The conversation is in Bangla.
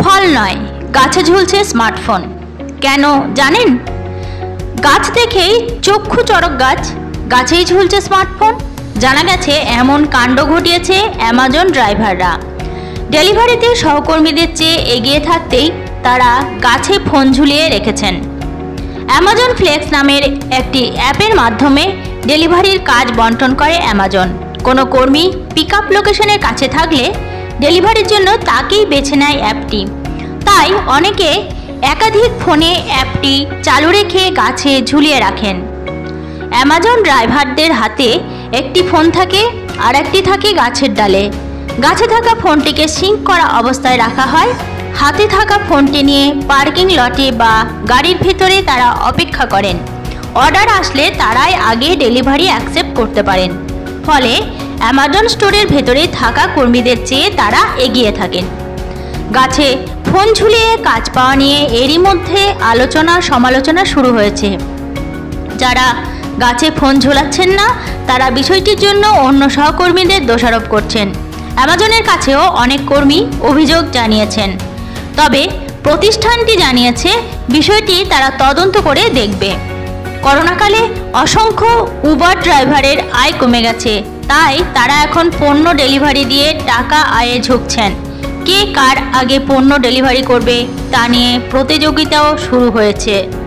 ফল নয়, গাছে ঝুলছে স্মার্টফোন। কেন জানেন? গাছ দেখেই চক্ষু চড়ক গাছ, গাছেই ঝুলছে স্মার্টফোন। জানা গেছে এমন কাণ্ড ঘটিয়েছে অ্যামাজন ড্রাইভাররা। ডেলিভারিতে সহকর্মীদের চেয়ে এগিয়ে থাকতেই তারা গাছে ফোন ঝুলিয়ে রেখেছেন। অ্যামাজন ফ্লেক্স নামের একটি অ্যাপের মাধ্যমে ডেলিভারির কাজ বন্টন করে অ্যামাজন। কোনো কর্মী পিকআপ লোকেশনের কাছে থাকলে ডেলিভারির জন্য তাকেই বেছে নেয় অ্যাপটি। তাই অনেকে একাধিক ফোনে অ্যাপটি চালু রেখে গাছে ঝুলিয়ে রাখেন। অ্যামাজন ড্রাইভারদের হাতে একটি ফোন থাকে, আর একটি থাকে গাছের ডালে। গাছে থাকা ফোনটিকে সিঙ্ক করা অবস্থায় রাখা হয়। হাতে থাকা ফোনটি নিয়ে পার্কিং লটে বা গাড়ির ভেতরে তারা অপেক্ষা করেন। অর্ডার আসলে তারাই আগে ডেলিভারি অ্যাকসেপ্ট করতে পারেন। ফলে অ্যামাজন স্টোরের ভেতরে থাকা কর্মীদের চেয়ে তারা এগিয়ে থাকেন। গাছে ফোন ঝুলিয়ে কাজ পাওয়া নিয়ে এরই মধ্যে আলোচনা সমালোচনা শুরু হয়েছে। যারা গাছে ফোন ঝোলাচ্ছেন না তারা বিষয়টির জন্য অন্য সহকর্মীদের দোষারোপ করছেন। অ্যামাজনের কাছেও অনেক কর্মী অভিযোগ জানিয়েছেন। তবে প্রতিষ্ঠানটি জানিয়েছে বিষয়টি তারা তদন্ত করে দেখবে। করোনাকালে অসংখ্য উবার ড্রাইভারের আয় কমে গেছে, তাই তারা এখন পণ্য ডেলিভারি দিয়ে টাকা আয়ে ঝুঁকছেন। কে কার আগে পণ্য ডেলিভারি করবে তা নিয়ে প্রতিযোগিতাও শুরু হয়েছে।